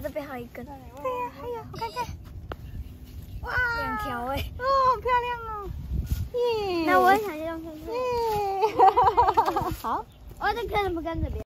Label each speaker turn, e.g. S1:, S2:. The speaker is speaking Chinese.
S1: 这边还有一根。对
S2: 呀，还有，我看看。哇
S1: ，2条哎。
S2: 哦，好漂亮哦。耶。
S1: 那我也想用看看。
S2: 耶。好。
S1: 我这跟不跟着别人？